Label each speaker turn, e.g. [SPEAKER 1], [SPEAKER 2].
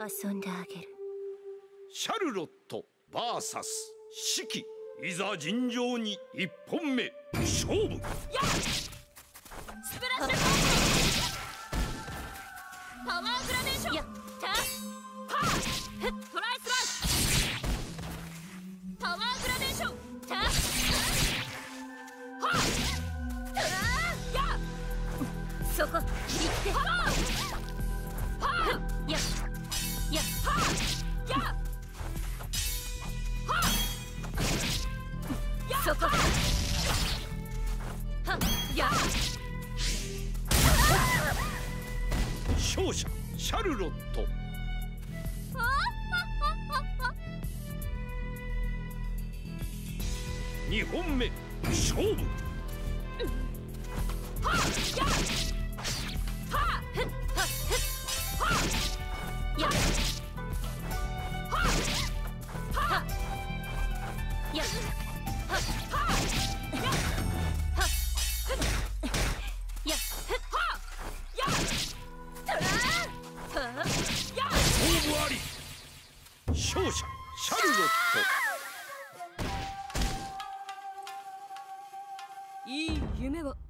[SPEAKER 1] 遊んであげる。
[SPEAKER 2] シャルロット VS シキ、いざ尋常に1本目勝負。
[SPEAKER 3] やっスプラッシュパワーグラデーション。やったはっトライスラッシュパワーグラデーション。たはっや
[SPEAKER 1] そこ行って
[SPEAKER 3] はっ
[SPEAKER 1] やや
[SPEAKER 3] はっやはっ
[SPEAKER 1] そこはや
[SPEAKER 2] 勝者シャルロット。2本目勝負。
[SPEAKER 3] はっやはっ
[SPEAKER 1] や
[SPEAKER 3] はっ
[SPEAKER 1] やや
[SPEAKER 2] 勝負あり。勝者シャルロット。
[SPEAKER 3] いい夢を。